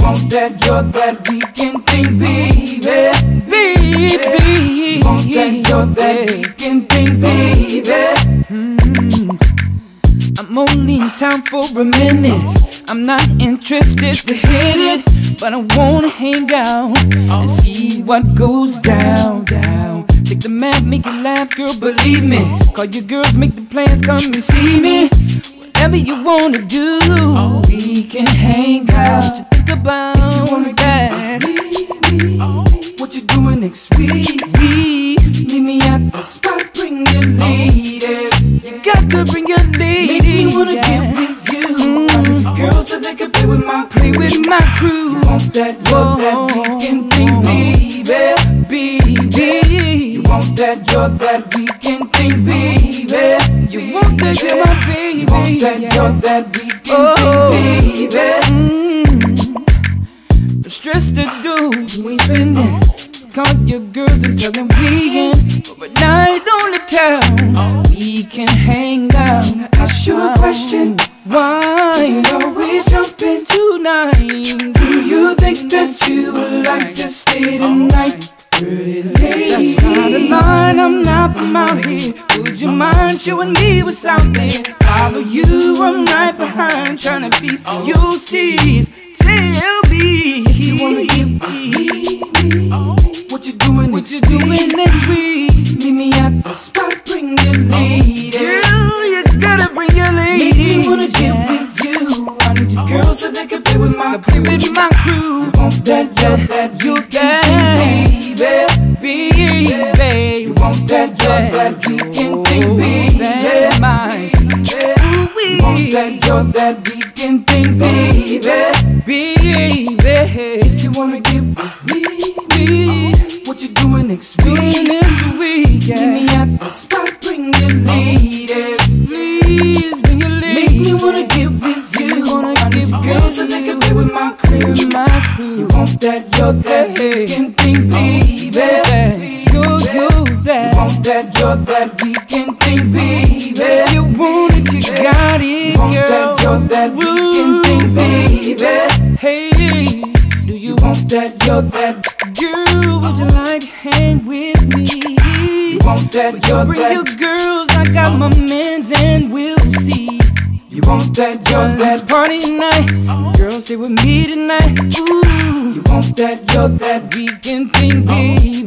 want that, you're that weekend thing, baby. Baby, You want that, you're that weekend thing, baby. I'm only in town for a minute. I'm not interested to hit it, but I wanna hang out and see what goes down. Take the map, make it laugh, girl, believe me. Call your girls, make the plans, come and see me. Whatever you wanna do, we can hang out. What you think about that? What you doing next week? Meet me at the spot, bring your ladies. You got to bring your ladies. Make me wanna get with you. I need your girls so they can play with my crew. crew. You want that, you're that weekend thing, baby. You want that, you're that weekend thing, baby. You want that, you're my baby. You want that, you're that weekend thing, baby. No stress to do, you ain't spending. Call your girls and tell them we in for a night on the town. We can hang out. Ask you a question. Why you always jumping tonight? Do you think that you would like to stay tonight? Pretty lady, that's not a line, I'm not from out here. Would you mind showing me what's out there? Follow you, I'm right behind, trying to beat you steez. Tell me, you wanna get with me? What you doing next week? Meet me at the spot, bring your ladies. Girl, you gotta bring your ladies. Make me wanna get with you. I need your girls so they can play with my crew. You want that, you're that, you can baby. You want that, you're that weekend thing, baby. You want that, you're that weekend thing, baby. If you wanna get with me, what you doing next week? Meet me at the spot, bring your ladies. Please bring your ladies. Make me wanna get with you. I need your girls so they can play with my crew. You want that, you're that weekend thing, baby. You that. You want that, you're that weekend thing, baby. You want it, you got it, you want girl. That, you're that weekend thing, baby. Hey, do you want that, you're that? Girl, would you like to hang with me? You want that, you're bring that? Your girls, I got my mans and we'll see. You want that, you're that? Party tonight, girls stay with me tonight. Ooh, you want that, you're that? Weekend thing, baby.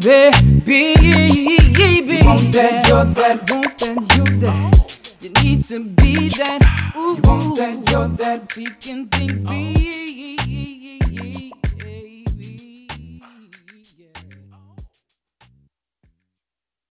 You want that, you're that? Want that, you're that. You need to be that. Ooh, you want that, you're that? Weekend thing, baby.